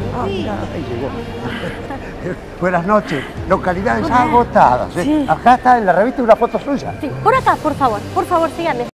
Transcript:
Ah, Sí. mira, ahí llegó. Buenas noches. Localidades Hola. agotadas. Sí. Acá está en la revista una foto suya. Sí, por acá, por favor, síganme.